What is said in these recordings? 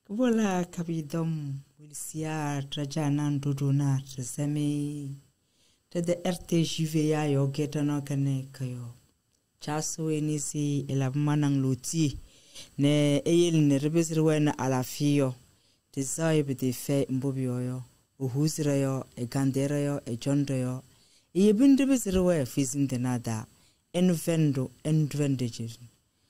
Voilà, kabidom, wilsia, trajana, duduna, trezame, de RTJVA, yo getano kane kayo. Chaso enisi manang luti, ne eyel ne rebesirwe na alafio, te zaibe de fe mbobio yo, uhuzira yo, gandera yo, jonda ye bin rebesirwe fizin de nada, envendo, endvendejir.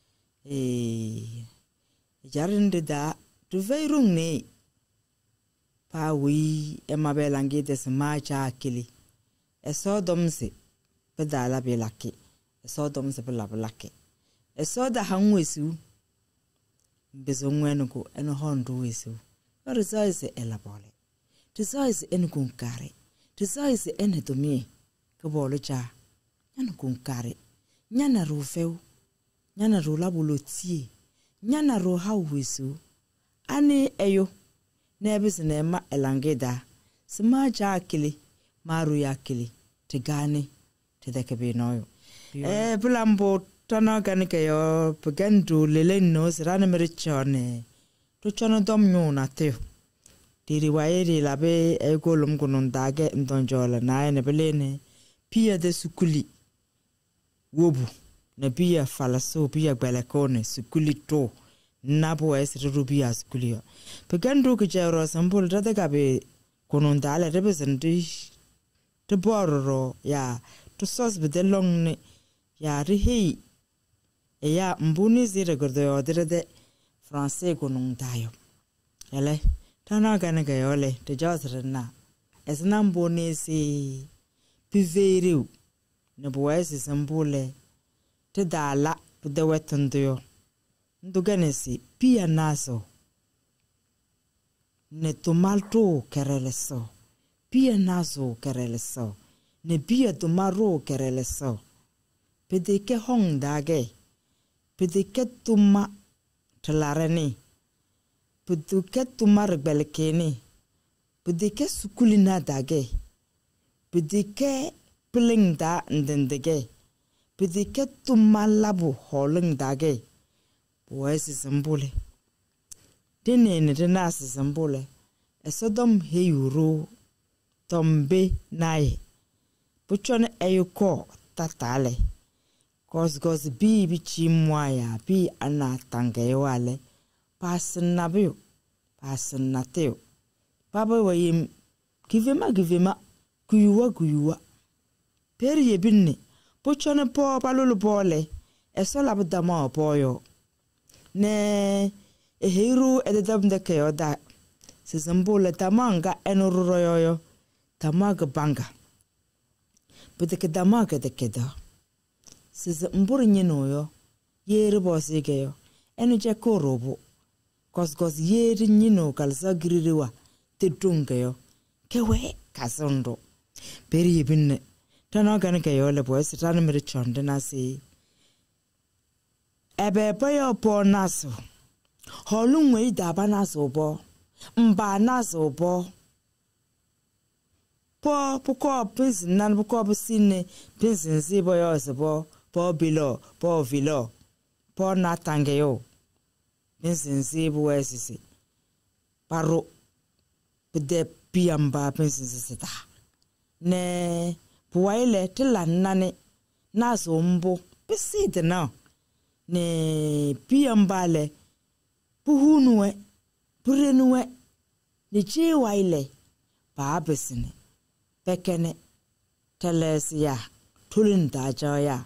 Jarinde da, tu vei rung ne, pa wi emabelangi des macha kili. Eso domse, pedala belaki. Eso domse belaki. Eso da hangwesu, bezongwenuko eno hondu wesu. Orizoise elabole. Tizoise enukunkare. Tizoise enetumie. Kabolo cha. Nyanukunkare. Nyana rufeu. Nyana rula bulotie. Nyana roha wesu. Ani eyo. Nebis nema elangeda. Sima cha kili. Maru ya kili. Tigani. Tidekebe noyo. Pulambo tana ganike yo. Pagandu leleno sirana merichone. Tuchana dom nyona teo. Diri waeri labe egolum gunundage ndonjola na ene belene. Pia de sukuli. Wobu. Na pia falaso pia gbelekone sukuli to. Nabo esri rubia skulio. Pegandu kujero sambul radagabe konondale represenти te borro ya to sos bedelong ne ya rihi e ya mbuni zire gordo de français konondayo. Ele tana ganega yole te josrena esna mbuni si piveriu ne boese sambule te dala de wetondio. Nduganesi pia naso ne tomalto kereleso pia naso kereleso ne pia tomaro kereleso pedeke hong dage pedeke tuma tlarani pedeke tumar belkeni pedeke sukulina dage pedeke plingda ndendege pedeke tumalabu holing dage. Boise zambule. Dene ne denasi zambule. Esodom heyuro. Tombe nae. Puchone eyuko tatale. Goz bi chimwaya bi anatange wale. Pasen nabio. Pasen nateo. Baba wayim. Givema. Guyuwa. Peri yebinne. Puchone po palulu bole. Esolab dama poyo. Ne ehiru ededamde keyoda sizambula tamanga enurroyo tamaga banga bedeke damaga de keda sizambur nyinoyo yeri bosigeyo enuje korobo kosgos yeri nyino kalsa gririwa tidungeyo kewe kasondo peri binne tanaga ne keyole boys tana merichonde nasi ebe boyo po naso holungwe idaba naso bo mba naso bo po puko pins nan puko busine pins nzibo yose bo po bilo po vilo po natangeyo pins nzibo wesisi paro pede piamba pins nzita ne puwaile tilanane naso mbo pesite na ne piambale puhunuwe purenuwe ne chewaile babesine pekene telesia tulinda jaya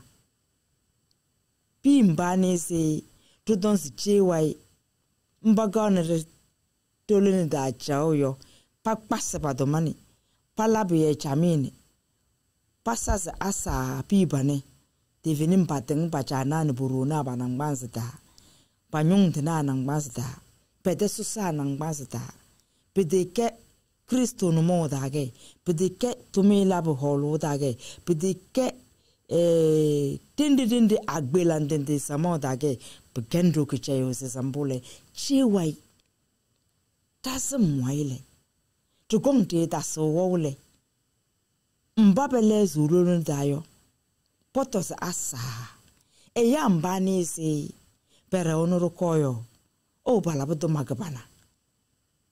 pimbani se tudonsi chewai mbagane tulinda jayo pakpasa padomani palabe chamini pasasa asa pibane Tivinim pateng bacana ni buruna banang bazda. Panyung tina nang bazda. Pede susa nang bazda. Pedeke Kristo no mo dage. Pedeke tumi labu holo dage. Pedeke tindi agbelan tindi samo dage. Pegendro kichayo se sambule. Chiwai. Tasem waile. Tukong te taso wole. Mbabele zurunu dayo. Potos asa. Eyambani se pere onoro koyo. O balabudo magabana.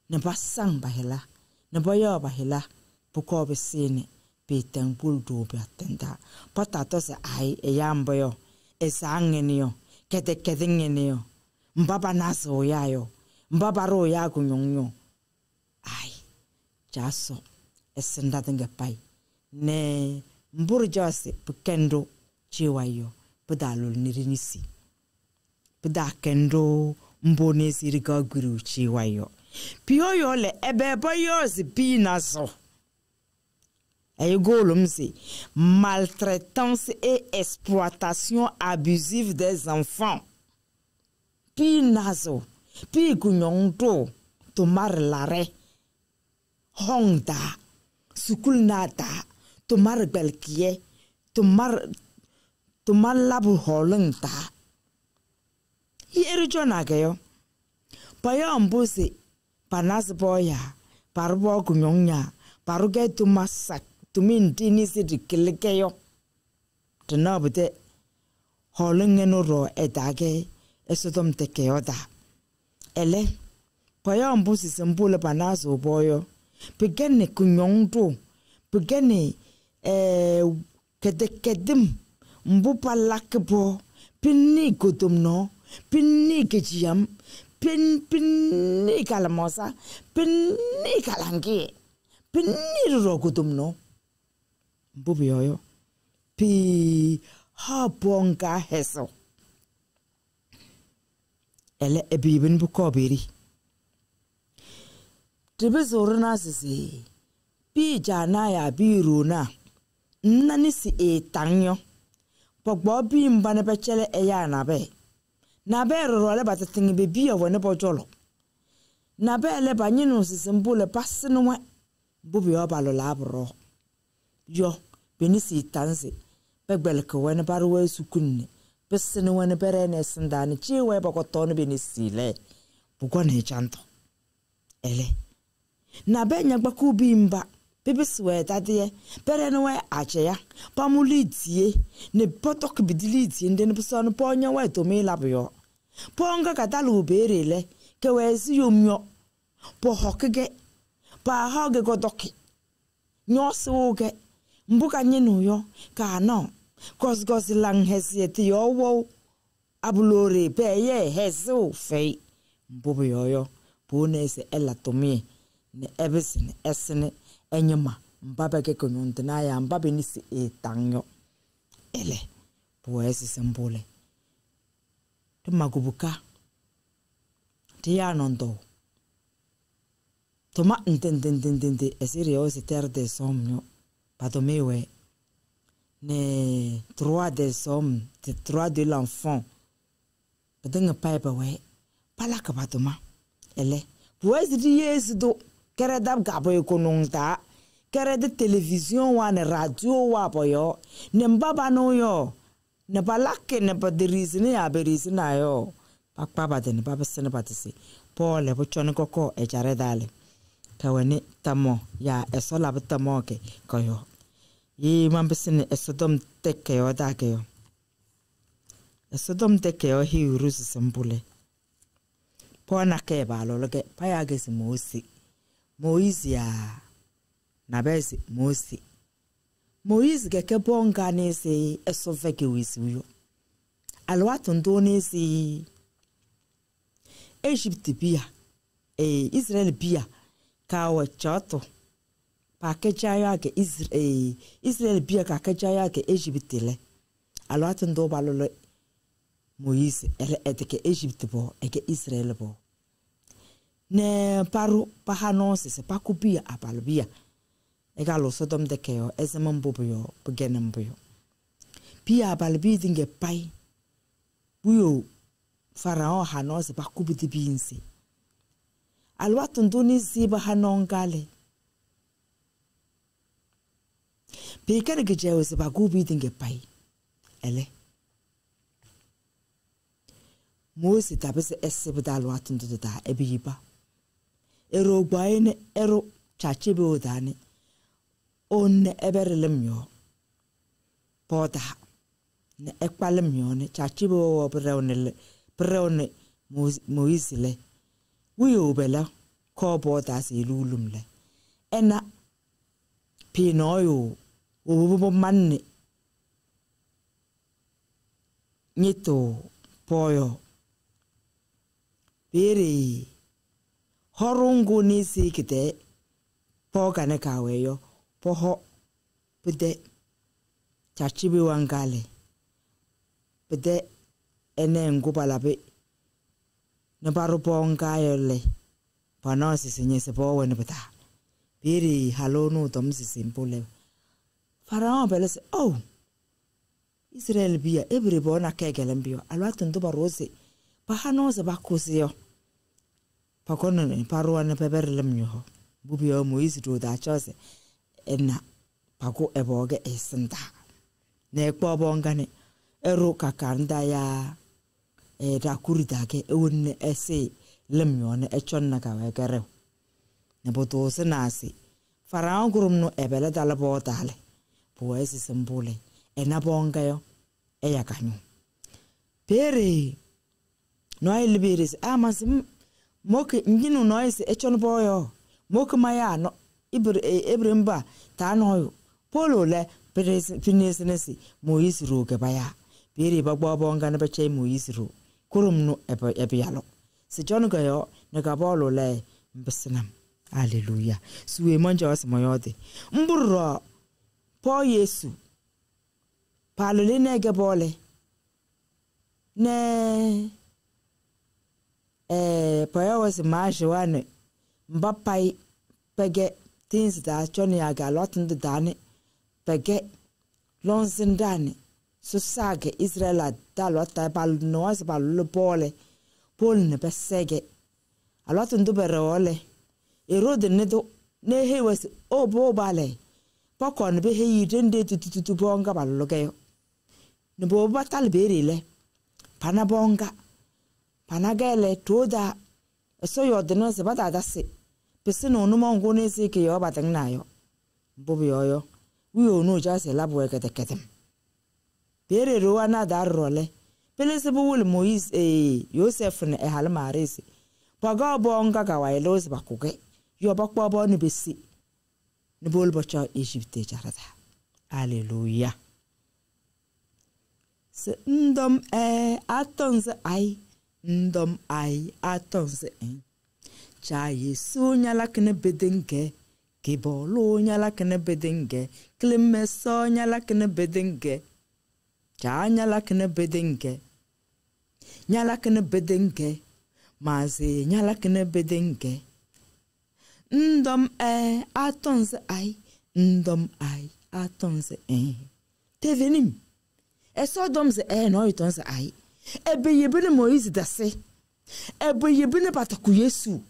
ne ba sang bahela ne ba yo bahela buko be sene be tangpul do be atenda patato se ai e yambo yo e sangeni yo kete ngeni yo mbaba naso ya yo mbaba ro ya kunyonyo ai jaso esenda denga pai ne mburjase pukendo chiwayo pedalul nirinisi pedakendo mbonesi rigaguru chiwayo pioyo le ebe boyo si pinaso Ayegolomse maltraitance et exploitation abusive des enfants pinaso pi kunyongto tomar lare hongda sukul nata tomar belkie tomar labu holengta yeru jona gayo payo mbuse panas boya parbo kunyonya paruge tumasak tumin dinisi dikilikeyo tenabute holengeno ro edage esodom tekeyo da ele payo mbuse sembule panas boyo pegene kunyongto pegene kedekedim mbupa lakbo pinni kutumno pinni kejiam pinni kalamosa pinni kalangi pinni rokutumno mbubiyoyo pi habonga heso ele ebibin bukobiri tibezoruna sisi pi jana ya biruna nani si tanyo pogbo bi mbane bechele eya na be role batatingi be bi wone bojolo na be le banyinu sisimbule pasinu we bubi obalo labro yo benisi tanzi begbel ko wone barwe sukunne besinu wone berene sindani chiwe bakotono benisi le bugone chanto ele na be nyagbaku bimba bibiswe tadie berene we acheya pamulidie ne potok bidilidie ndene pusano ponya we to me labyo ponga katalu berele ke wezi yomyo po hokege pa hoge godoki nyosuge mbuka nyinu yo ka no gos lang hesieti yo wo abulore pe ye hesu fei mbubu yo bonese elatomi ne ebesin esene enyuma mbaba ke konyondena ya mbabe ni si etanyo ele poesi sembole magubuka tia nondo toma entendente esirio se terre des hommes padomewe ne droit des hommes de droit de l'enfant padenga paiba we palaka patoma ele poesi di yesu kere dab gabo ekononta kere de télévision wa ne radio wa boyo ne mbaba no yo ne balake ne badirizine ya berizina yo pakpa de ne babesene batisi Paul le bochone koko e jare dale kawani tamo ya esola bitamo ke koyo yi mambesene esodom teke yo dake yo esodom teke yo hi urusi sembule pona ke balo loke payage si Moïse ya nabesi Moïse ke bonga nesi esoveke wisiyo alwatu ndoni si Egypt bia Israel bia kawa chato pakejaya ke Israel bia kakejaya ke Egypt le alwatu ndo balolo Moïse ele eteke Egypt bo eke Israel bo ne paru pahano se pakubia apalbia egalo sodom de keo ezemamboyo begenemboyo pia balbi dinge pai buyo farao hano se pakubiti binsi alwatu ndoni ziba hanongale pekere gejewo se pakubi dinge pai ele Mose tabese esebda alwatu ndoda ebiba ero gbaene ero chachebe odane on eberelem yo poda ne ekpalem yo ne chachebe o breone Moise le wiyo bela ko bo da se lulum le ena pinoyo wo manne nyito poyo bere horungu ni sikite poga ne kaweyo poho pede chachibi wangale pede ene ngubalabe ne baro ponga yole panosi sinyese powe ne beta bere halonu tomsi simpole Pharaon belese oh Israel bia every bona kegelen bio alwatun do barose pa hanose bakosio pa kono ne parwa ne peberlem nyo bubio Moise do da chose enna pako eboge esenta ne kpo bongane eru kakanda ya da kurida ke wonne ese lemyo ne echonna ka wegere ne boto senasi Pharaon gurum no ebele dala botale poesi sembule ena bonga yo eya kanyu pere no ai liberis amas moke nginu noise echon boyo moke maya no ibremba ta no polo le pere finesenesi Moise ro ke baya pere bagbo bonga ne beche Moise ro kurum no ebe yalo se jon ga yo ne ga bolo le mbesnam hallelujah suwe manja wasmoyote mburo po Yesu palole ne gebole ne poya was maashwane mbapai pege things da choni aga lotin de dane pege lonsin dane so sage Israel da lota bal noas bal le pole pol ne besege a lotin do berole erode ne do ne he was obo bale pokon be he yidende tututu bonga bal logeyo ne bo batal berile pana bonga pana gele toda so yodno se bata dase pese no no mongo ne se ke yo batang na yo bobi yo wi onu ja se labo ekete ketem bere ro ana dar role pele se bo wul Moise Joseph ne hal marese paga bonga ka wa elos bakuge yo bakpo bo ne besi ne bol bocha Egypte jarada hallelujah se ndom atonze ai ndom ai atonze cha Yesu nyala kene bedenge ke bolo nyala kene bedenge klemeso nyala kene bedenge cha nyala kene bedenge maze nyala kene bedenge ndom atonze ai ndom ai atonze te venim eso domze no itonze ai ebe yebene Moise dase ebe yebene pataku Yesu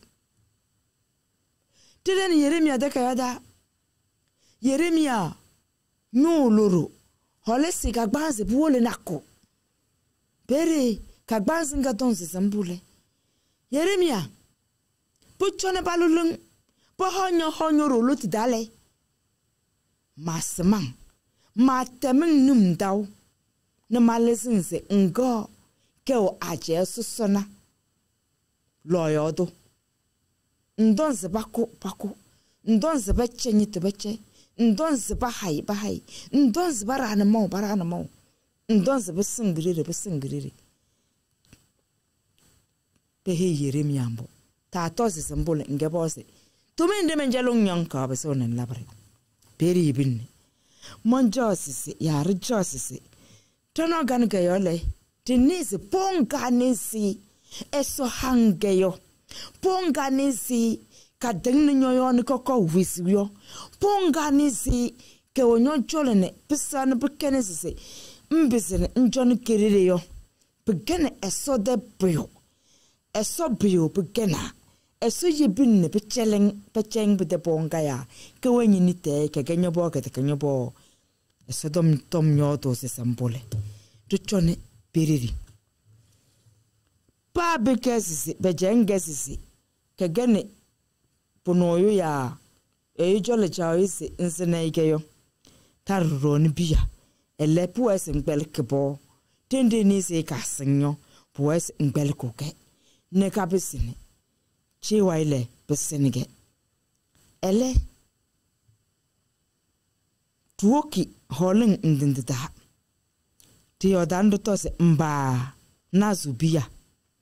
teden Yeremia de kayada Yeremia no loro holesi kagbanze buole nako bere kagbanze ngatonze sambule Yeremia puchone balulung honyo rolo tidale masman matemen numdaw na malesinse ngo ke o aje susona loyodo ndonze bako ndonze beche nyite beche ndonze bahai ndonze barana mo ndonze besingirire behe Yeremia mbo ta tozi sembole ngebose tumende menjalo nyanka besona labre beri ibinne monjosisi ya rejosisi tono gange yole tinisi ponganisi eso hangeyo ponganisi kadengni nyoyon koko wisyo ponganisi ke onyo jolene pisane bekenesi mbizene njoni kirire yo begene eso de bio eso bio begena eso yibinne pecheng bide bonga ya ke wenyi nite ke genyobo ke kenyobo eso tom nyoto se sambole tuchone piriri pa bekesisi bejengesisi ke gene punoyo ya jole chawisi nsene ikeyo tarroni biya ele pues ngbel kebo tende ni se kasinyo pues ngbel koke ne kabisini chiwaile besenige ele tuoki holing ndindida ti odando to se mba nazubia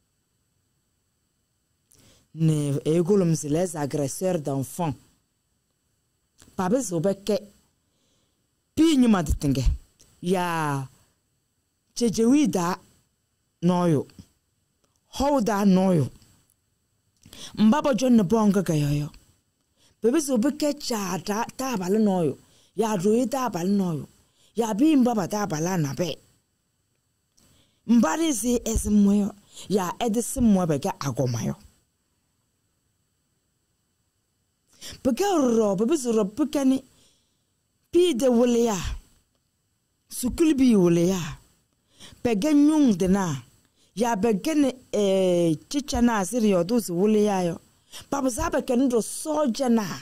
ne egolum se les agresseurs d'enfants pabe zobeke pi nyuma ditenge ya chejewida noyo hoda noyo mbabo jonne bonga gayoyo bebe zobeke cha ta bal noyo ya roita bal noyo ya bi mbaba ta bala na be mbari zi ezmoyo ya edismo bega agomayo Pagaro babizuro pukani pi de woleya sukulbi woleya peganyung dena ya begene chichana sirio dos woleya yo babuzaba kenro sojana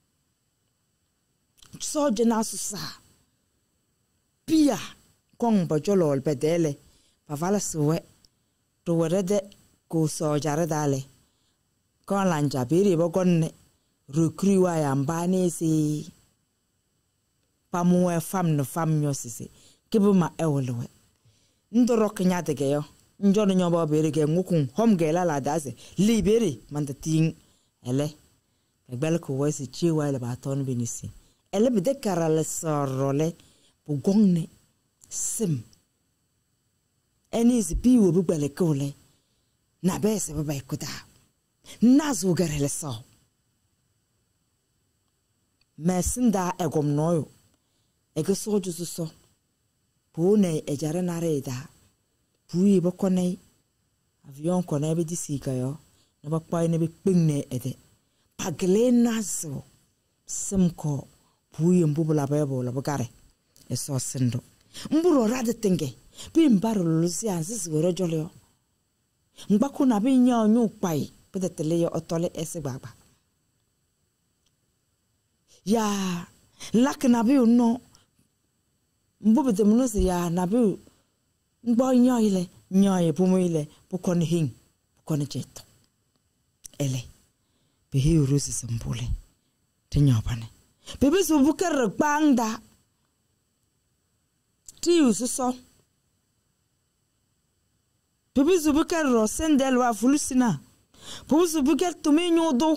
susa pia kong bajolol bedele pavala suwe to werede ko sojare dale kon lanja biri bogonne recruwa ya mbane si pamuwe fam nyosisi kibuma ewlewe ndoro knya de geyo njono nyoba bere ge ngukun hom ge la daze libere mandating ele egbel ko wesi chiwa le baton binisi ele bide karale sorole bugongne sim eni zi biwo bugbele kole na bese baba ikuda nazo garele so mesinda egomnoyo ege soju so pone ejare nareda puyi bokone avion kone be disika yo na bakpai ne be pingne ede pagle nazo simko puyi mbubula bebo la bogare eso sindo mburo rade tenge bi mbaro lusia zizwero jolyo ngbaku na bi nya onyu pai pedetele yo otole ese gbagba ya lak nabi no mbubete munusi ya nabi ngbo nyoile pumuile pukone hing pukone cheto ele behi urusi sambule tenyopane bebe so bukere bangda ti ususo bebe so bukere sendel wa fulusina bebe so bukere tuminyodo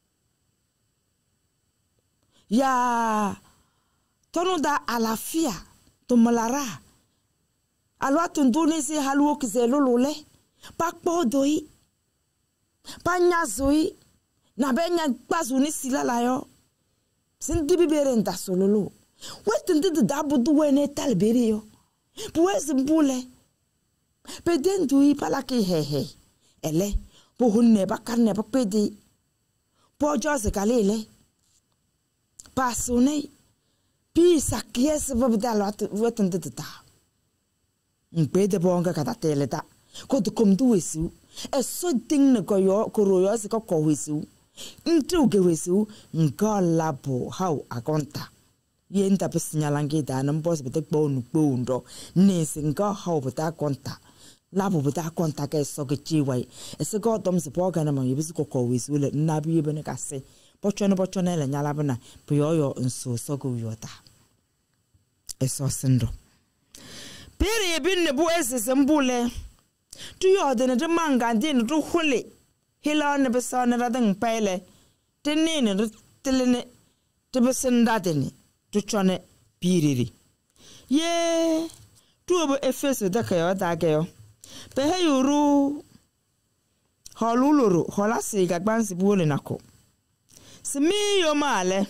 ya tono da alafia to malara alwa tunduni si haluo kizelolole pakpo doi panya zoi na benya gbazuni silala yo sindi bibere nda sololo wetindi da budu wene talberi yo puwezi mbule pedendui palaki hehe ele po hunne bakarne bakpedi po joze kalele pasune pi sakies babdalo wetende da ngpede bonga kata teleta ko de komdu wesu eso ding ne ko yo ko royo se ko wesu ntu ge wesu ngala bo how akonta yenda pesinyalange da na mbos bete gbonu gbondo ne singa how beta konta labo beta konta ke so ge chiwai ese go dom se boga na mo yebisu ko wesu le na bi be ne kase bochone le nyala bana puyoyo nso so go yota eso sindo pere bin bu ese mbule tu yo de ne manga din tu hule hila ne besana radang pele tenene telene te besenda deni tu chone piriri ye tu obo efeso da kayo da gayo pe heyuru holuluru holasi gagbansi buole nako simi yo male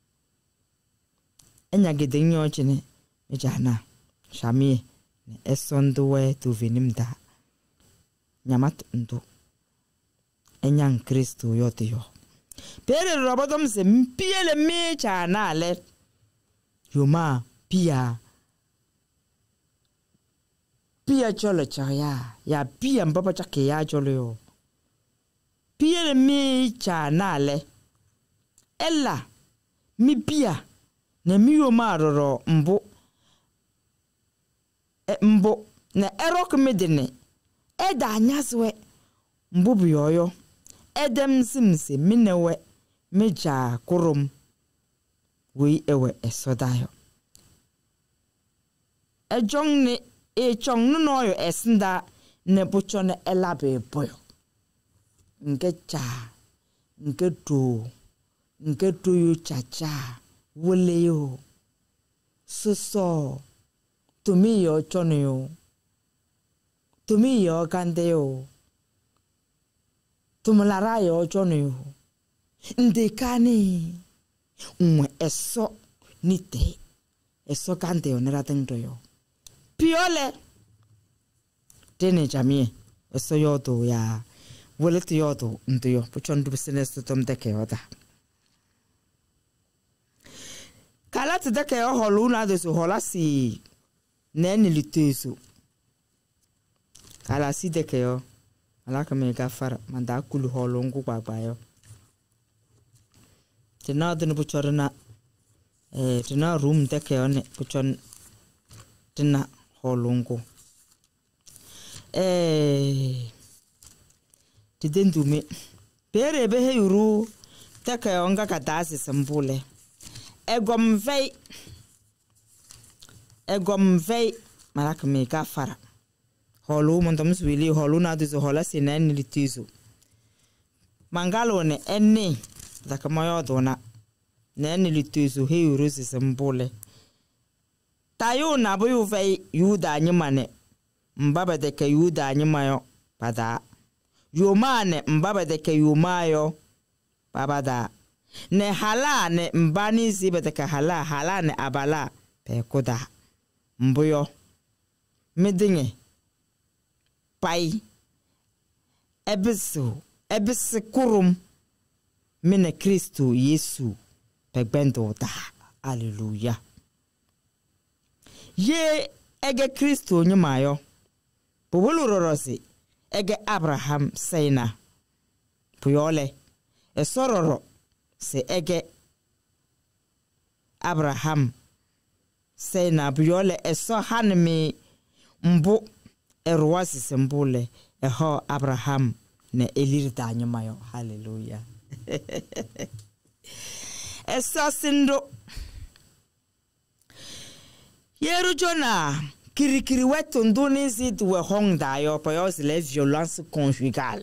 enya gede nyo chine ejana shamie ne esondowe tu venimda nyamat ndo enyan Kristo yote yo pere robodom se mpiele me chana le yoma pia cholo chaya ya pia mbaba chake ya cholo yo piele me chana le ella mi pia ne mi yoma roro mbo ne erok medene eda nyaswe mbubu yoyo edem simse minewe meja kurum we ewe esodayo ejong ne echong no noyo esinda ne buchone elabe boyo ngecha ngedo yu chacha woleyo soso tumi yo choneyo tumi yo kandeyo tumulara yo choneyo ndekani mwe eso nite eso kandeyo neratendoyo piole tene jamie eso yodo ya wolet yodo ndoyo puchondu business tom deke yoda kala tdeke yo holuna de so holasi neni liteso kala si deke yo alaka me gafara manda kulu holongu gbagbayo tena de no puchorna tena room deke yo ne puchon tena holongu tidendume pere behe yuru deke yo nga kadasi sambule egom vei malaka me gafara holu mondoms wili holu na duzo hola sinani litizo mangalo ne enne daka mayo dona nani litizo he urusi sambule tayo na boyu vei yuda nyimane mbaba de ke yuda nyimayo pada yomane mbaba de ke yumayo babada ne hala ne mbani zibeteka hala ne abala pe koda mbuyo medinge pai ebisi kurum mine Kristo Yesu pe bendo da hallelujah ye ege Kristo nyumayo bubulurorosi ege Abraham seina puyole esororo se ege Abraham se na biole eso hanmi mbu erwasi sembule eho Abraham ne elir danyomayo hallelujah eso sindo yeru jona kirikiri wetu nduni zidu we hongda yo payos le violence conjugale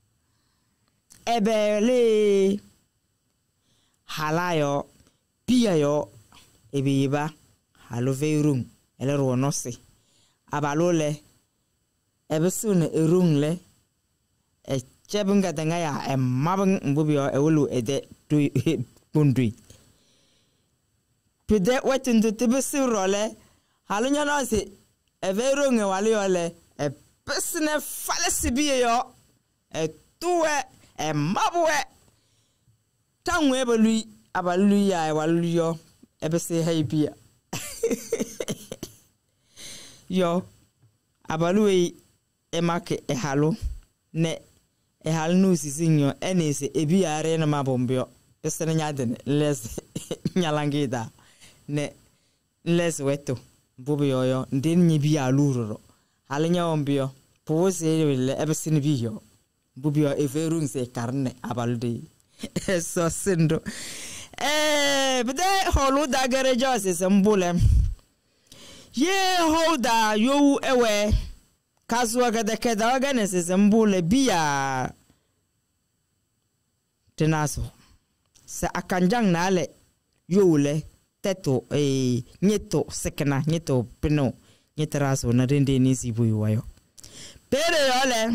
ebele halayo pia yo ebiba halo veirung ele ronosi abalole ebesune erungle e chebunga tanga ya mabang mbubio ewulu ede tu bundui pide wetundu tibisi role halo nyonosi everunge waliole e pesne falesibi yo e tuwe e mabwe tangwe belui abaluya e waluyo ebese haibia yo abalui emake ehalo ne ehal nu sisinyo enese ebiare na mabombio esene nyaden les nyalangida ne les weto bobio yo ndin nyibi aluroro halnya ombio pose le ebese ne biyo bobio everun se karne abalde eso sindo bede holu da garejo se sambule ye holda yo ewe kazwa gada keda ogane se sambule biya tenaso se akanjang nale yole teto nyeto sekena nyeto peno nyeteraso na rende ni sibu wayo pere yole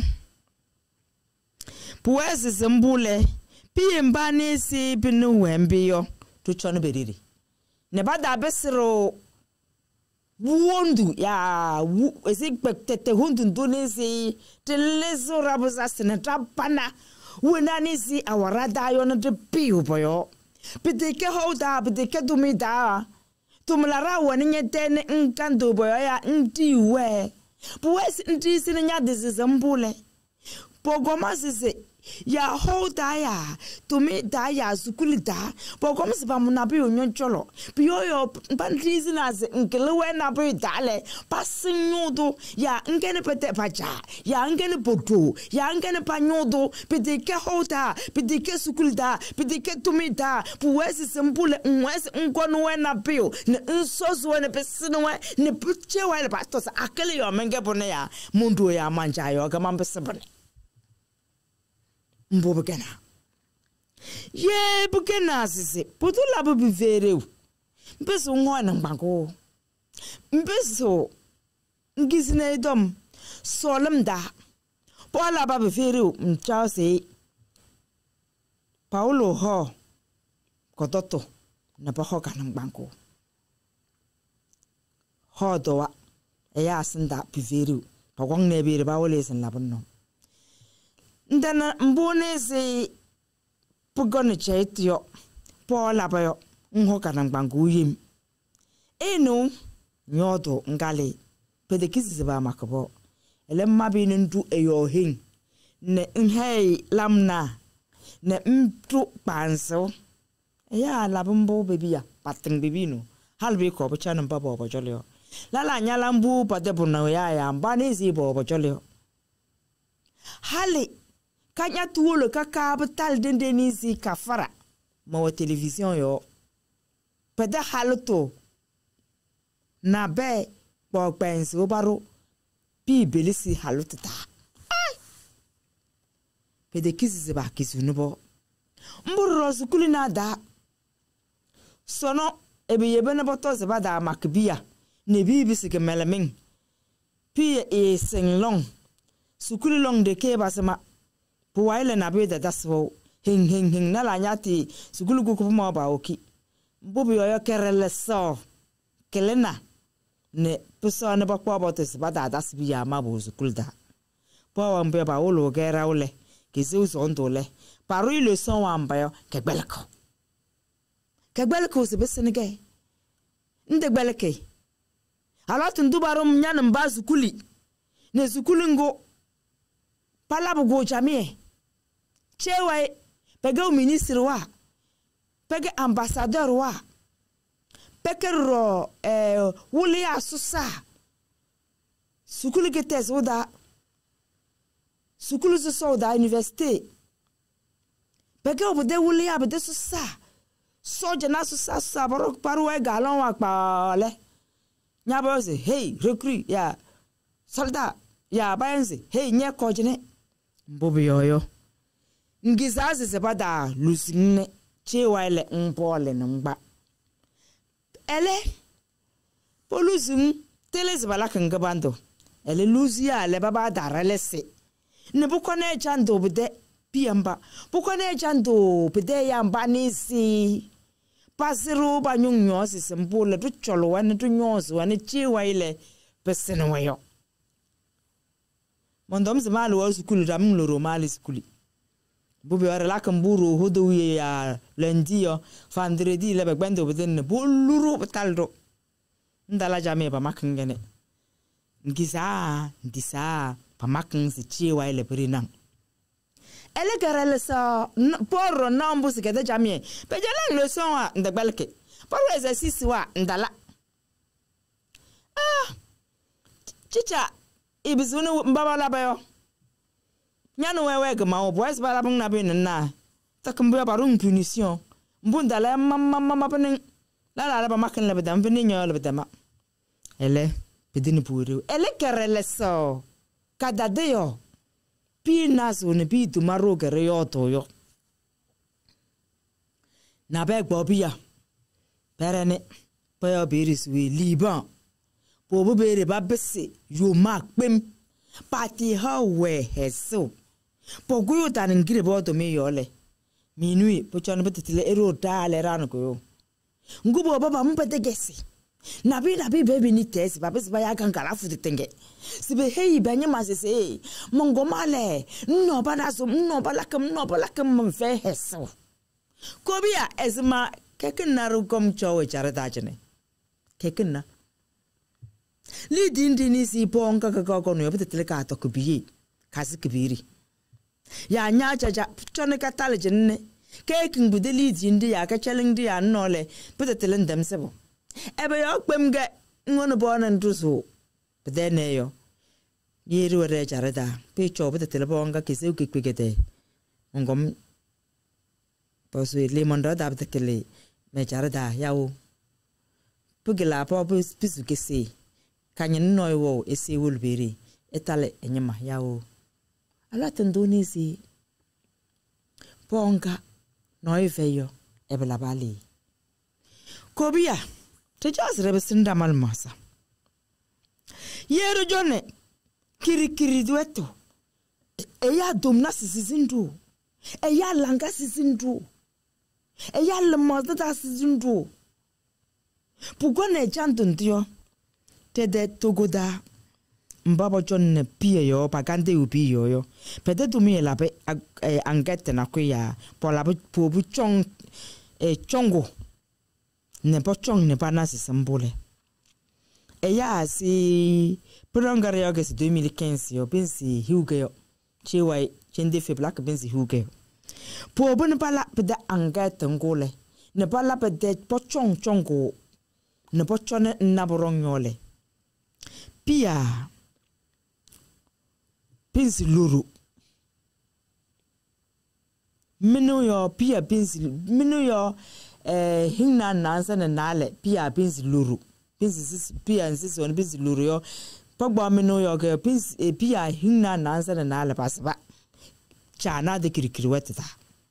puwese sambule pimba ni si binu wembiyo tuchone beriri ne bada besiro wondu ya esikpekte hundu ndunisi telezo rabuza seneta pana wenanisi awarada yo na de piu boyo bideke hoda bideke dumida tumlara wani tene nkando boyo ya ndiwe buwesi ndisi nya dizizambule pogoma sise ya ho da ya to me da ya sukuli da bo kom se ba mu na be onyon cholo bi yo bandrizi na ze nkele we na be da le pasinyodo ya ngene pete paja ya ngene bodo ya ngene panyodo pete ke ho da pete ke sukuli da pete ke to me da pu wesi sembule nwesi ngono we na be ne nsoso we ne pesino we ne puche we le pastor akele yo menge bone ya mundu ya manja yo ga mambese bone mbo bukena ye bukena sisi putula bu vereu mpeso ngwana ngbango mpeso ngizina edom solem da pola ba vereu mchase Paulo ho kototo na ba ho kana ngbango ho dowa eya asinda vereu pagong nebere ba wole sen labonno ndana mboneze pugone chaityo pola bayo ngoka na ngbangu yim eno nyodo ngale pedekisi ba makabo ele mabi ndu eyo hin ne nhei lamna ne mtu panso ya labumbo bebia pating bibino halbe ko bachana babo bajolyo lala nyala mbu padebu na ya mbani zibo bajolyo hali kanya tuolo kaka batal dendenizi kafara ma television yo peda haloto na be bo pensi obaro bi belisi haloto ta ai pede kisi ba kisunubo mburu sukuli na da sono ebe yebe na boto se ba da makbia ne bi bisi ke melamin pi e senglong sukuli long de ke basema puwaile na be da daswo hing na la nyati sukulu ku ma ba oki bobi yo kerele so kelena ne puso ne ba kwa botes ba da dasbi ya ma bo sukulu da po wa mbe ba olo gera ole ke se uso ndole paru ile so wa mba yo kegbelko se be senege nde gbelke alatu ndubaro mnyana mba sukuli ne sukulu ngo palabu go jamie chewa pege ministre wa pege ambassadeur wa pege ro wuli asusa sukulu getes oda sukulu so da université pege obode wuli abode susa soja na susa sabaro paru e galon wa pa le nyabo se hey recrue ya soldat ya bayense hey nye kojene mbobi yoyo ngizazi sebada lusine chewale mpole ngba ele poluzum telezibala kangabando ele luzia le baba daralese ne bukone jando bede piamba bukone jando bede yamba nisi pasiru banyunyo sisembule tu cholo wane tu nyozo wane chewale pesene wayo mondom zimali wa sukulu da mloro mali sukuli bubi wara la kamburu hodo ya lundi yo vendredi le begbendo beden boluru betaldo ndala jame ba makngene ndisa pa makng se chiwa ile brinan ele garele sa porro nambu se gede jame pe jela le son wa ndebelke porro exercice wa ndala chicha ibizunu mbaba la bayo nyano wewe gama o boys bala bung na bin na takambu ya barung punition mbunda la mama panin la ba makan la bedam bin nyo la bedama ele bedini puru ele kerele so kada de yo pinas one bi tu maro gere yo to yo na be gbobia perene payo biris we liban po bere ba bese yo mak pem pati hawe heso poguyo tan ngire bodo me yole minui pochano betile ero dale ran ko ngubo baba mpete gesi nabi baby ni test baba siba ya kankala futi tenge sibe hey banye masese mongo male no balakam mfe heso kobia ezma kekin naru kom chowe charata jene kekin na li dindi ni si ponga ka no betile ka to kubiyi kasi kibiri ya nya jaja chone katale jenne ke king budeli jindi ya ka challenge ya nole putetelen dem sebo ebe yo kpemge ngono bona nduso bedene yo yiru re jarada pe cho putetele bonga kise ukikpigete ngom poso le mondo da putetele me jarada yawo pugila po pisu kese kanyen noyo ese wulberi etale enyema yawo ala tendonisi ponga noy veyo ebla bali kobia te jasre besinda malmasa yero jone kiri dueto eya domna sisindu eya langa sisindu eya lemazda sisindu pugone jandundio tede togoda mbabo john pie yo pagande ubi yo pede dumi la pe angete na kuya pola po bu chong chongo ne po chong ne pana sambole ya si prongare yo gesi 2015 yo pensi huge yo chiwa chende fe black pensi huge po bu ne pala pede angete ngole ne pala pede po chong chongo ne po chone na boronyole pia pinsi luru minu yo pia pinsi minu yo hinna nansa na nale pia pinsi luru pinsi pia nsis on pinsi luru yo pagba minu yo ke pinsi pia hinna nansa na nale pasba chana de kirikiri wetata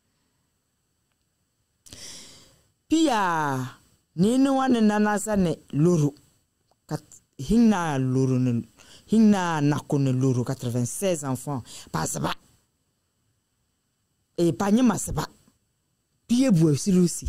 pia ninu wan nanasa ne luru kat hinna luru ne Hina nakone luru 96 enfants pasaba e panyema saba pied bou silusi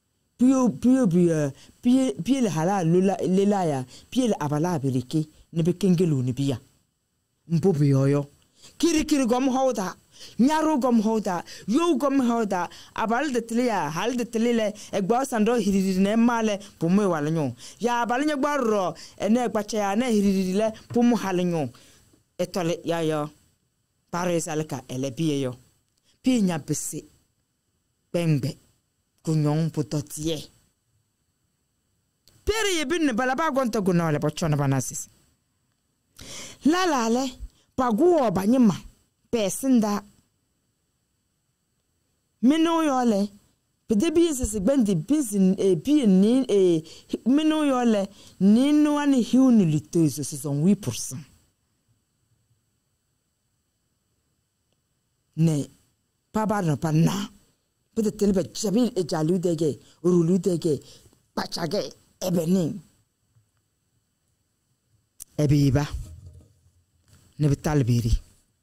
pied le hala lela ya pied le abala abeleke ne be kengelu ne bia mbobe yoyo kiri gom hoda nyaro gom hoda yo gom hoda abal de tlia hal de tlile egba sando hiriri ne male pomo walanyo ya abal nya gbaro ene egbache ya ne hiriri le pomo halanyo etole ya yo paris alka ele biye yo pinya bese bengbe kunyon pototie pere yebin ne balaba gonto gunole pochona banasis la le paguo banyima pesinda meno yole pedebi se gbendi bizin bi ni meno yole ni no ani hiuni liteuse ce sont 8%. Ne papa no pana peut-être le jabil e jalu dege urulu dege pachage ebeni ebiba ne betalbiri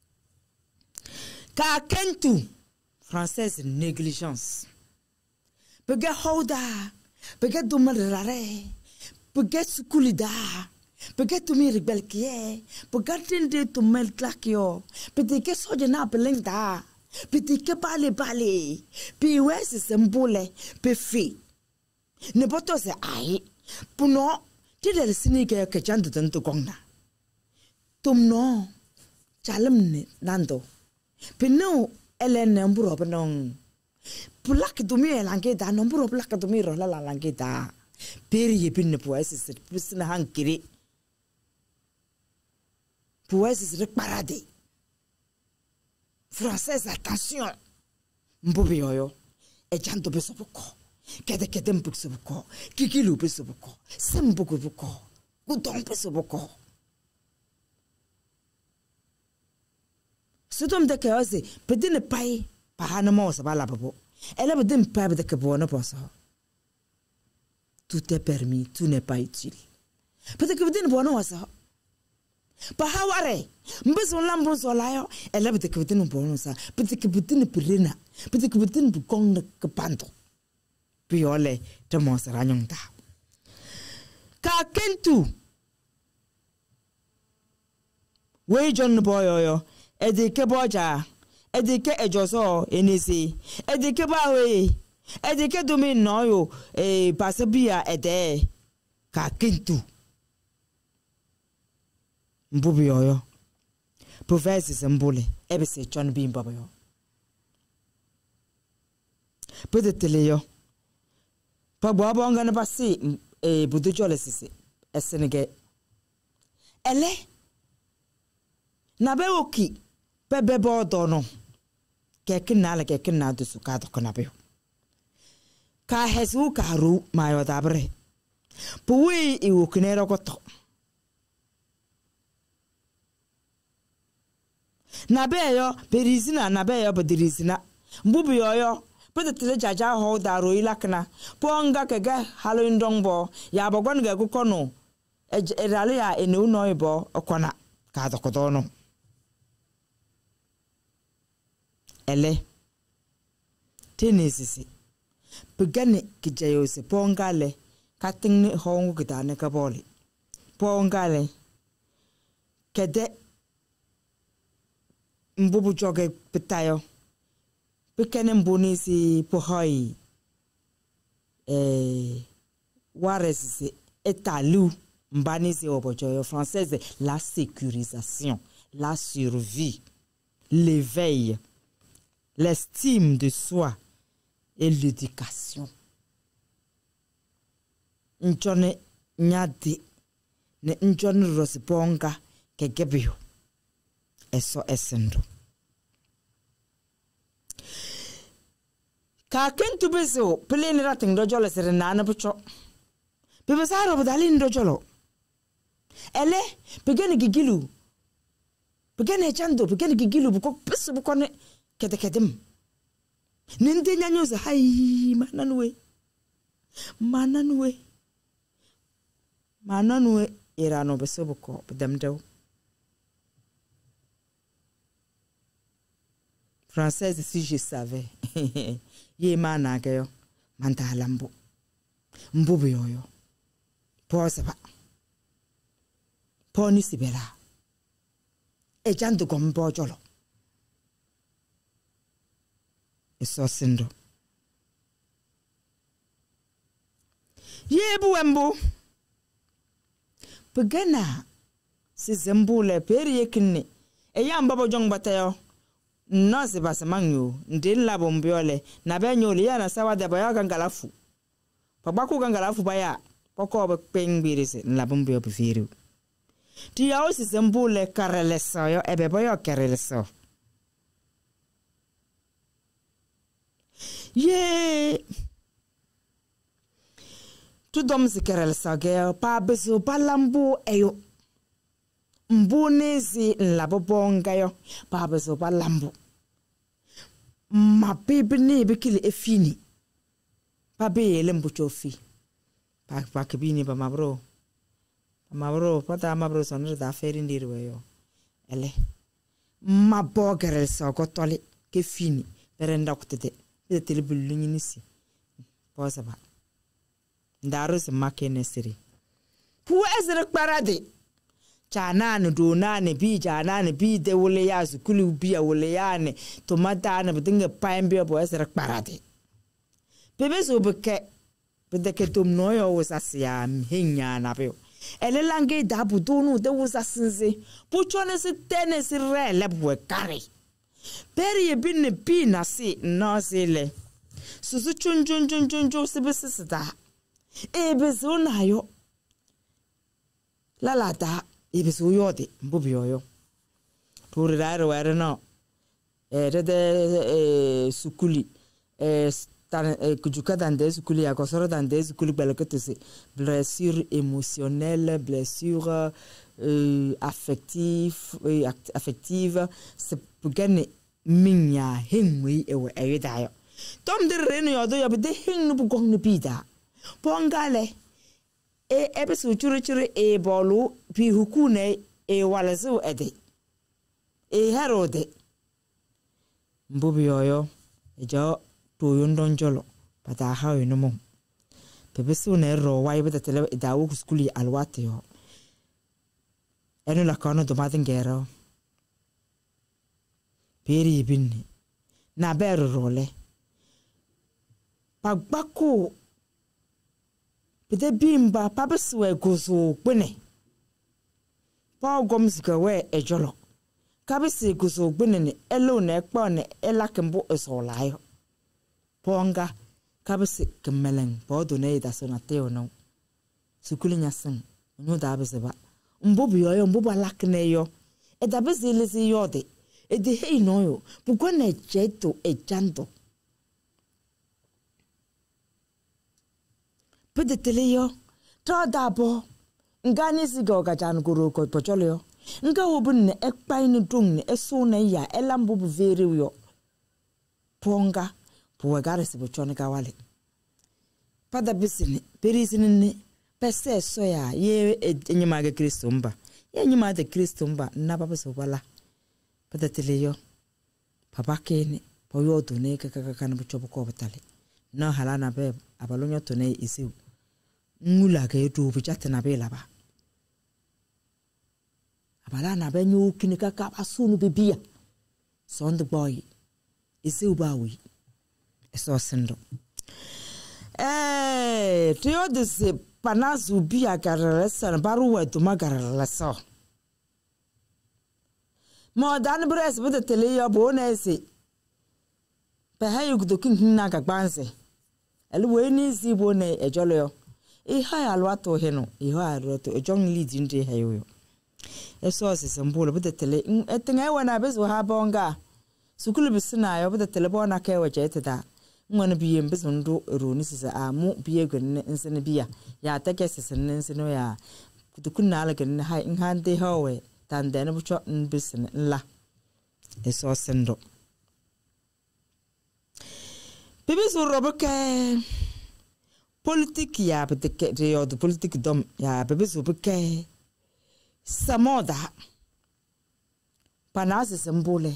ka kentu française négligence pege hoda pege dumarare pege sukulida pege tumir belkie pege tende tumel klakio pege soje na belenda pege bale pi wesi sembole pe fi ne boto se ai puno tidel sinike ke chandu tanto gongna tumno chalamne nando pino elene mburo penong pulak dumi lange da nomburo pulak dumi ro la lange da peri pinne poese se pisna hankiri poese se parade française attention mbobe yoyo e janto beso boko kede mbukso boko kikilu beso boko sembuko boko gudon beso boko Sodom de chaos, pedine pai, pahanamo sa balabo. Elle a bedin pas de cabona pour ça. Tout est permis, tout n'est pas utile. Peut-être que vous dites bon ça. Pahaware, mbes on lambron so layo, elle a peut-être que vous dites bon ça. Peut-être que vous dites pirina, peut-être que vous dites bukong de panto. Puis ole, te monstre ranyonta. Ka kentu. We John boy yo. Edike boja edike ejoso enisi edike bawe edike dumi noyo pasabia ede ka kintu mbubi yoyo professor sembole ebese chon bimba yo peut-être yo pa bo bonga na passi e budu jole sisi esenege ele na be oki bebe bodo no kekina la kekina dusu ka do kana be ka hesu ka ru mayo dabre puwi I wokinero goto na be yo berizina na be yo bedirizina mbubu yo peut-être jaja ho daro ilakna ponga kega halo ndongbo ya bogon ga kukono erale ya enu no ibo okona ka dokodono ele tenisisi pegane kijayo se pongale kating hongu gidane kaboli pongale kede mbubu joge pitayo pekene mbonisi pohoi waresi etalu mbanisi obojoyo française la sécurisation, la survie, l'éveil, l'estime de soi et l'éducation. Njone nyade ne njone rosibonga kegebio eso esendo ka kentu beso pleni rating dojolo sere nana bucho bebe saro badalin dojolo ele pegene gigilu pegene chando pegene gigilu buko pesu buko ne kedem ninde nyanyo za hai mananwe irano beso buko bedamdo française si je savais ye mana gayo manta lambo mbubu yoyo posaba poni sibela e jandu gombo jolo eso sindo ye buwembo pegana si zembule peri yekinne e yamba bo jong batayo no se basa manyo ndilla bombiole na benyoli yana sawa de baya gangalafu pabaku gangalafu baya poko be pengbirise la bombio befiru ti ya osi zembule kareleso yo ebe boyo kareleso ye tu dom si kareleso ge pa beso palambu eyo mbonezi la bobonga yo pa beso palambu ma bebe ne bekile efini pa be lembu chofi pa kibini ba mabro pata mabro sonre da feri ndirwe yo ele ma bogere so ko tole ke fini perenda kutete tele bulungi nisi posa ba ndaro se makene siri pu ezre parade chanane do nane bi janane bi de wole ya zukulu bi wole yane to madana bedinga paimbe bo ezre parade bebe so beke bedeke tom noyo wosasia mhenya na be ele lange dabu donu de wosasinze puchone se tene se rele bwe kare peri binne bi na si no sele susu chunjunjunjunju sibisida ebezo nayo lalada ebezo yode mbubi yoyo turirare were no sukuli kujuka dande sukuli ya kosoro dande sukuli beleketese blessure émotionnelle blessure affective c'est pour gagner minya hengwi ewe eyedayo tom de reno yodo yobde hengnu bu gongnu bida pongale ebesu churi bolu pi hukune walazu ede herode mbubi yoyo ejo to yondon jolo pata hawe no mo bebesu ne ro wai beta tele dawo skuli alwate yo enu la kono do madingero peri binni na beru role pagbako bede bimba pabesu egozo gbene pa gomsika we ejolo kabisi gozo gbene ne elo na ekpo ne elakembo esolayo ponga kabse kemeleng bodo ne da so na teo no sukuli nyasen nyu da bese ba mbobu yo mbobu alakne yo e da bese lesi yode e de hei no yo bugona jeto e jando pede tele yo ta da bo ngani sigo ga jan guru ko pocholo yo nga wobun e kpai ni dung ni eso na ya elambo bu veri yo ponga puwagare se bochone ka wale pada bisini perisini ni pese so ya ye enyima ga Kristo mba ye enyima de Kristo mba na papa so wala pada teleyo papa kene po yo to ne ka kana bochobo ko batale na halana be abalonyo to ne isi ngula ga yetu bichate na be laba abalana be nyu kinika ka asunu bibia sonde boy isi ubawi eso sendo tio de se panazu bia garalesa baru wetu magaralesa mo dan bres bede tele yo bonese pe hayu kudokin hinna ga gbanse elu we ni si bone ejolo yo e ha alwato heno e ha alwato ejong lead nje hayo yo eso se sembolo bede tele etenga wana bezo ha bonga sukulu bisina yo bede tele bona ke waje tada ngwana biye mbezondo roni sisa amu biye gonne insene biya ya take sisenne insene ya kutukuna ala gonne ha in hande hawe tande na bucho nbisene la eso sendo bibi so roboke politique ya bede de yo de politique dom ya bibi so beke samoda panase sembole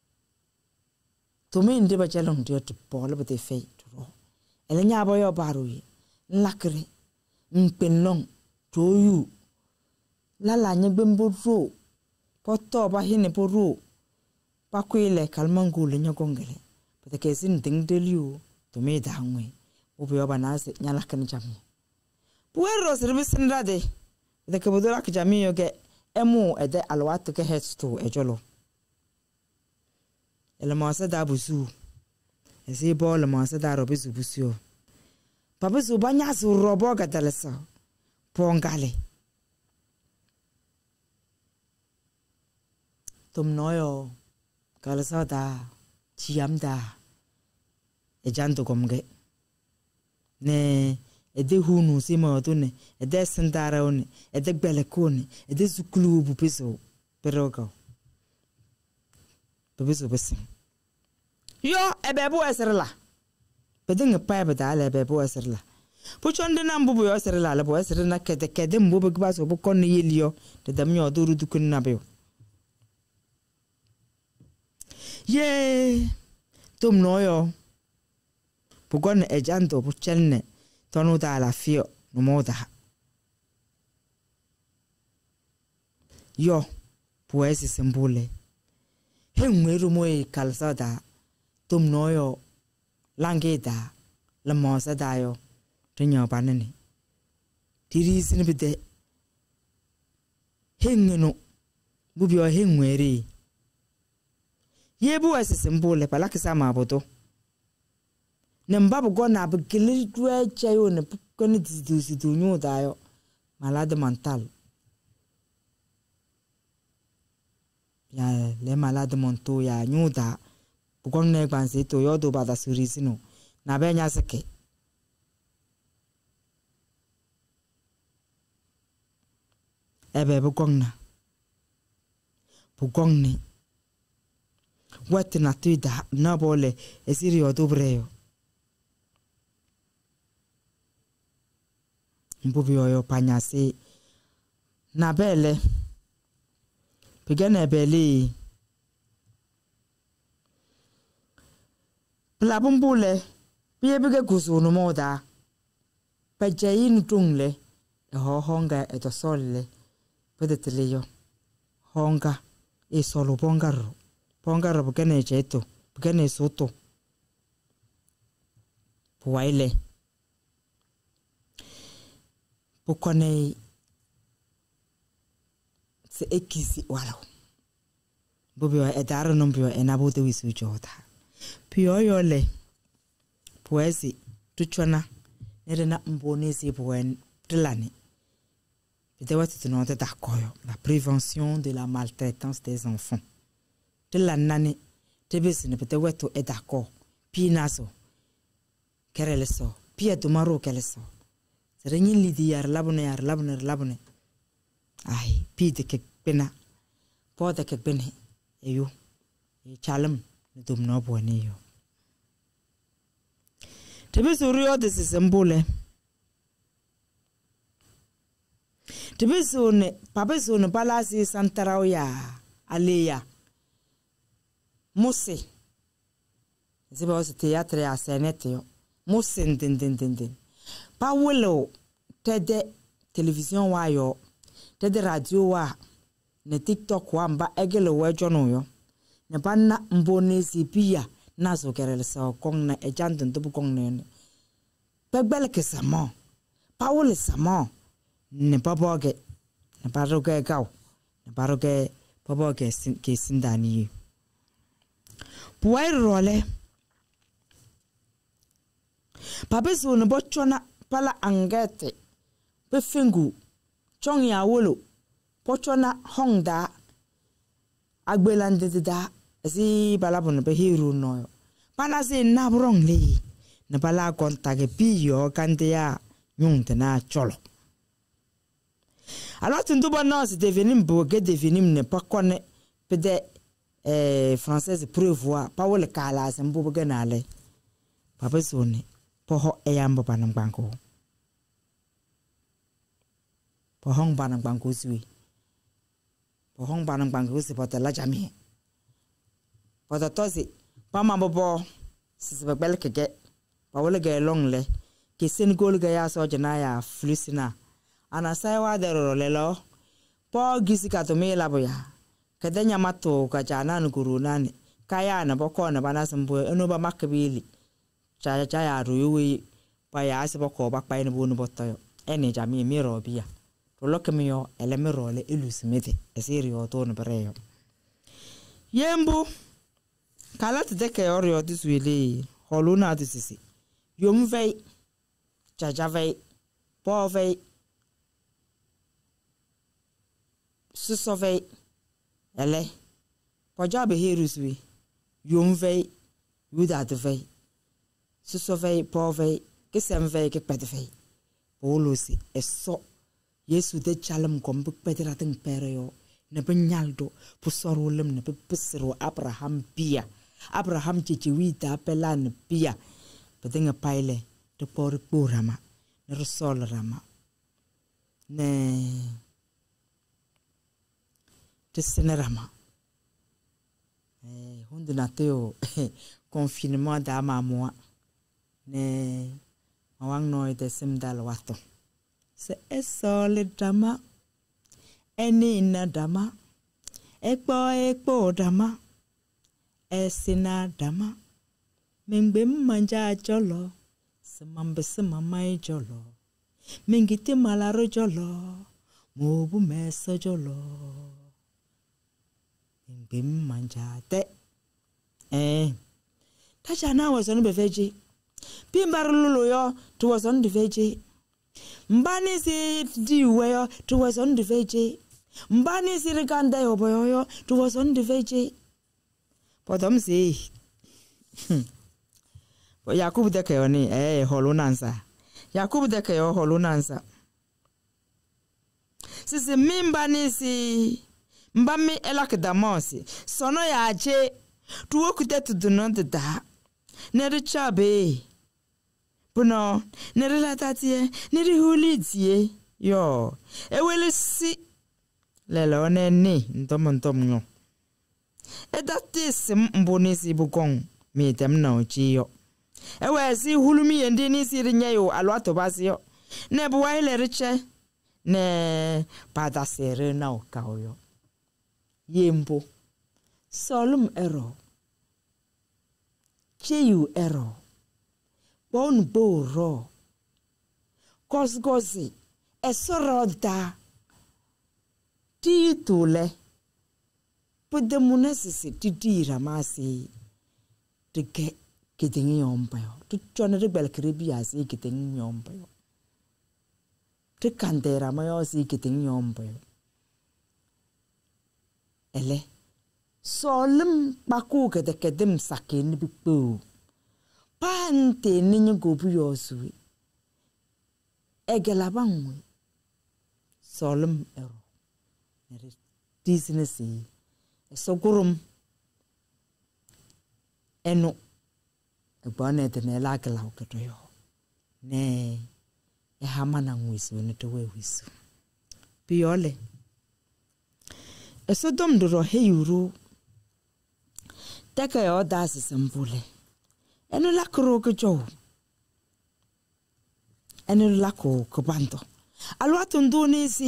to me ndi ba jalong dio to pole bete fe to ele nya boyo baruyi lakre mpenlong to yu la nyebembo ro poto ba hine poru pa kwile kalmangule nyagongele bete kesin ding deliu to me dangwe obo ba nase nya lakani jami puero service ndade de ke bodora ke jami yoge emu ede alwatu ke hesto ejolo ele masa da busu ese bol masa da robe su busio papa su banya su robo ga dalesa pongale tum noyo kalasa da chiam da e janto komge ne ede hunu sima tune ede sendara one ede belekone ede su klubu peso peroga bebeso besi yo ebebu eserla bedinga pa bedala ebebu eserla puchonde na mbubu yo eserla la bo eserna kede mbubu gbaso bu kon yelio de damnyo doru dukun na be ye tum noyo pugon ejanto puchelne tonu da la fio no moda yo puesi sembule hengweru moe kalsada tum noyo langeda la mosa dayo tinyo banene tirisin bide hengeno bubio hengweri yebu asisimbule palakisa maboto nembabu gona bugili dwe chayo ne pukoni didusidu nyu dayo malade mental ya le malade monto ya nyuda bukong ne gbanse to yodo bada surisino na benya seke ebe bukong ne wati na tuida na bole esiri yodo breyo mbubi yoyo panyase na bele pigane beli plabumbule biebige kuzunu moda pajayin tungle honga eto solle pedeteleyo honga e solo bongaro bugane jeto bugane soto puwaile bukone se ekisi walo bobio edaro nombio enabote wisu jota pio yole poesi tuchwana nerena mbonezi poen tlani la prévention de la maltraitance des enfants tlani tebesine peut-être est d'accord pinaso kereleso pia tomaro keleso serenyin lidi yar labune ai pide ke pena pode ke bene eyo e chalem dum no boni yo tebeso rio de sembole tebeso ne pabeso ne palasi santarao ya aleya mose ziba was theatre ya senete yo mose ndendendenden pa wolo tede television wa yo tede radio wa ne TikTok wa mba egele wejo no yo ne banna mbonezi biya nazo kerele sa kong na ejandun dubu kong ne pegbele ke samo pawole samo ne baboge ne baroge gaw ne baroge baboge ke sindani puai role pabeso ne bochona pala angete pe fingu chong ya wolo pochona hongda agbelande da si balabon be hiru no pana se nabrong le ne bala kontage piyo kandia nyuntena cholo alors tu dois non c'est devenu bogue devenu ne pas connaît peut-être française prévoit pas le kala se mboge nale papa sone poho eyambo banam banko pohong banam banko sui pohong banam banko se pota la jami pota tosi pama bobo se se bel kege pa wole ge long le ke sen gol ga ya so jana ya flusina ana sai wa de ro le lo po gisi ka to me la boya kadanya mato ka jana nguru nani kaya na boko na bana sambo eno ba makbili cha ya ruwi pa ya se boko ba pa ni bonu botayo ene jami mi ro biya to lokemiyo ele mi ro le ilusmete esirio to no breyo yembu kala te ke orio diswili holuna disisi yomvei jajavei povei susovei ele pojabe heruswi yomvei yudatvei susovei povei kesemvei ke pedvei polosi eso yesu de chalam kombe pediratin pereyo ne benyaldo pusorolem ne pesero abraham chichiwita pelan pia pedenga paile de por purama ne rosol rama ne tesenerama hunde nateo confinement da mamwa ne awang noy de simdal wato se esole drama eni na dama ekpo dama esina dama mingbe manja jolo semambe semamai jolo mingite malaro jolo mobu mesa jolo mingbe manja te tajana was on beveji pimbar lulu yo to was on the veji mbani si diwe yo to was on the veji mbani si riganda yo boyo to was on the veji potom si Yakubu de Keoni holunansa Yakubu de Keo holunansa sisi mimbani si mbami elak damosi sono ya aje tuwo kutetu dunonde da nere chabe puno nere latatie nere hulitie yo ewele si lelo neni ntomontomnyo edati mbonisi bukong mitem na ochiyo ewe si hulumi yende ni si rinyayo alwato basio ne buwaile riche ne padasere na okayo yembo solum ero cheyu ero bon boro kosgozi esoroda titule pudemunesi titira masi tike kitingi yompa yo tu chona de bel kribia si kitingi yompa yo tu kandera ma yo si kitingi yompa yo ele solum baku ke de kedem sakin bi pu pante ninyo gobu yo suwi egela bangwe solum ero nere business so gurum eno ebane de ne la gelaw ke to yo ne e hamana ngwisu ne to we wisu biole eso dom do he yuru taka yo dasi sambule eno la kro ke jo eno la ko bando alwa tunduni si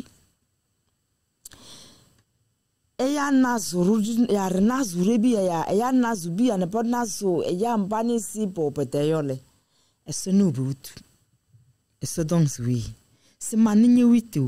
eya nazuru ya nazure bi ya nazubi ya ne pod nazo eya mbani si bo peteyole eso no butu eso don swi si maninye witu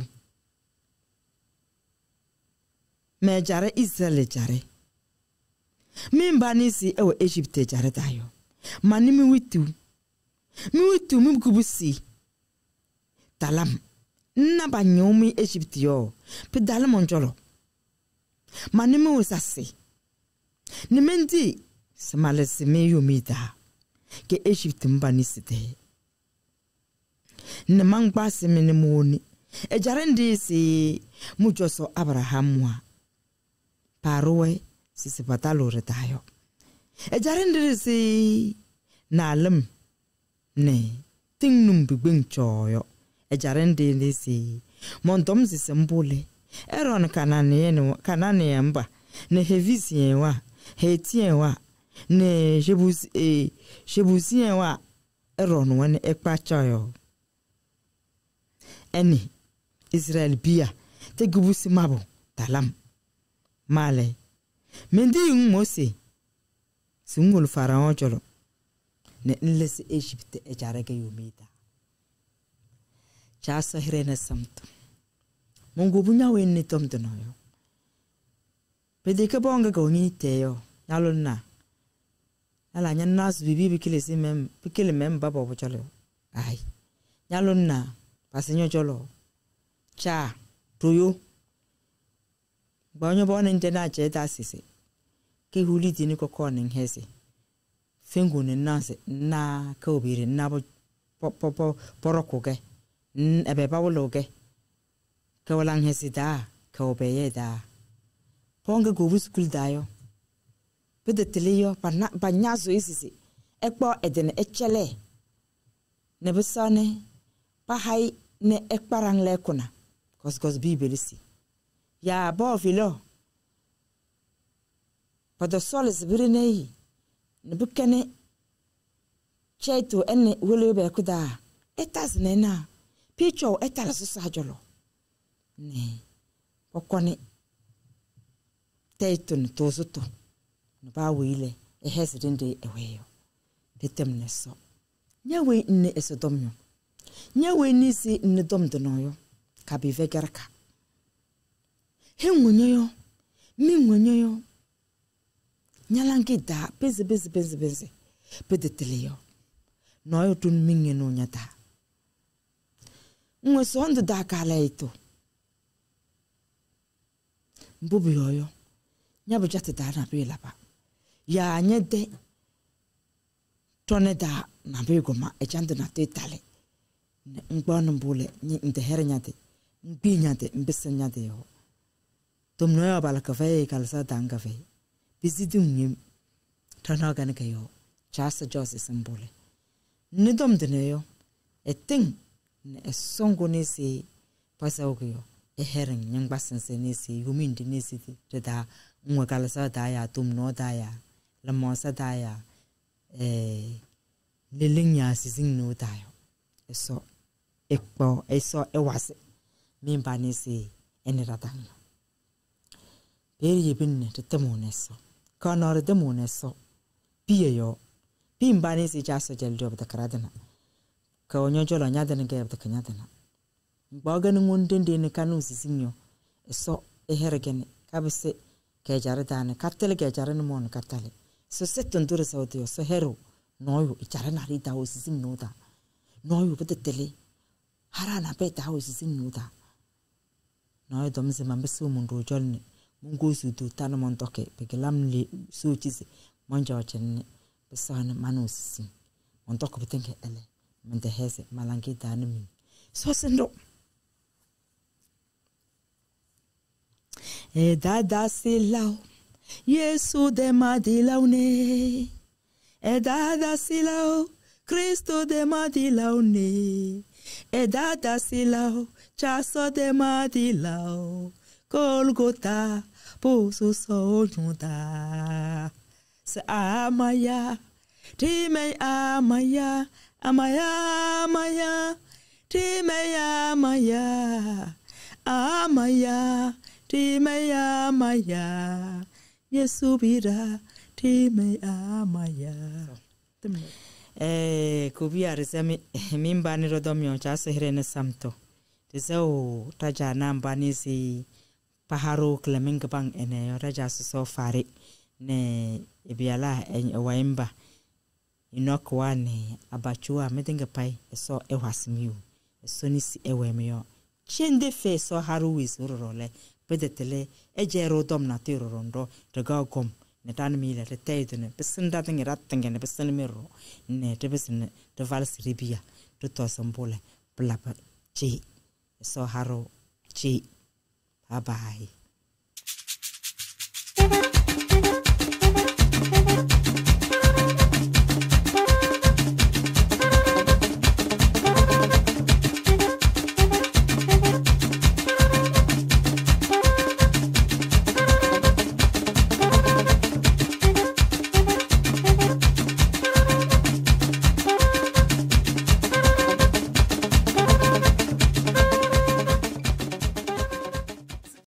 me jare Israel jare mi mbani si ewe Egypt jare tayo manimi witu mi kubusi talam na banyomi Egypt yo pe dalam onjolo manimi usasi ni mendi samale sime yomida ke Egypt mbani site ne mangba sime ne moni e jarendi si mujoso Abraham wa parwe si se patalo retayo e jarendi si nalem ne tingnum bigbin choyo e jarendi si mondom si sembole eron kanane mba ne hevisien wa hetien wa ne jebusien wa eron wane ekpachoyo eni Israel bia te gubusi mabo talam male mendi mose sungul faraon jolo ne nlesi Egypt e jarege yumita chasa hirena samto Mungu bunya wenni tom tonoyo. Pede ke bonga go ni teyo. Nalonna. Ala nya nas bibi bikile si mem, bikile mem baba bo chalo. Ai. Nalonna pasenyo cholo. Cha tuyo. Banyo bona intena cheta sisi. Ke huli dini ko koning hesi. Fingu ne nase na ko biri na bo porokoge. Ebe bawologe. Kawalang hesida, kawbeyeda. Ponga gubu skul dayo. Pede teleyo banyazo isisi. Ekpo edene echele. Nebusane pahai ne ekparang lekuna. Kos bibelisi. Ya bo filo. Pada solis birinei. Nebukene chetu ene wulebe kuda. Etas nena. Picho etala susajolo. Ne okone teitun tozuto no ba wile e hesidinde eweyo detemneso nyawe ne esodomyo nyawe ni si ne domdonoyo kabi vegaraka henwonyo minwonyo nyalangi da beze pedeteleyo noyo tun mingeno nyata nwesondo da kala ito mbubu yoyo nyabu jate da na be laba ya nyede tone da na be goma e chande na tetale ngbono mbule nde hernyade mbinyade mbesanyade yo tumno ya bala kafe kalsa danga fe bizidum nyim tana gane kayo chasa jose sambule nidom deneyo eting ne esongo nesi pasaugo e hereng nyang basense nesi yumindi nesi da ngwakalasa da ya tumno da ya lamosa da ya lelinya sizingno da yo eso ekpo eso ewase mimba nesi eniradanyo peri binne tetemoneso kanore demoneso piyo pimba nesi jasa jeljo batakarada ka onyo jolo nyada ne gebe takanyada baga ngundende ne kanu sisinyo eso ehergen kabise ke jarada ne katele ke jarane mon katale so seton dure sa odio so hero noyo ichara na rita o sisim nuda noyo betetele harana beta o sisim nuda noyo domse mambesu mundu jolne mungu sudu tana montoke pegelam le suchise monja wachenne besana manu sisim montoko betenke ele mente hese malangi dane min so sendo e dada silao Yesu de madilaune e dada silao Cristo de madilaune e dada silao chaso de madilao Golgota poso sojuda se amaya time amaya amaya amaya time amaya amaya time amaya Yesu bira time amaya kubia resemi mimba ni rodomio cha sehrene samto tezao taja namba ni si paharo klemenga bang ene raja so fare ne ibiala waimba inokwane abachua medenga pai so ewasmiu so ni si ewemio chende fe so haru wisurole pedetele ejero dom na tirorondo daga gom ne tan mi le taytune besinda tingira tingene besin miro ne tebesin de vals ribia to to sambole blaba chi so haru chi bye bye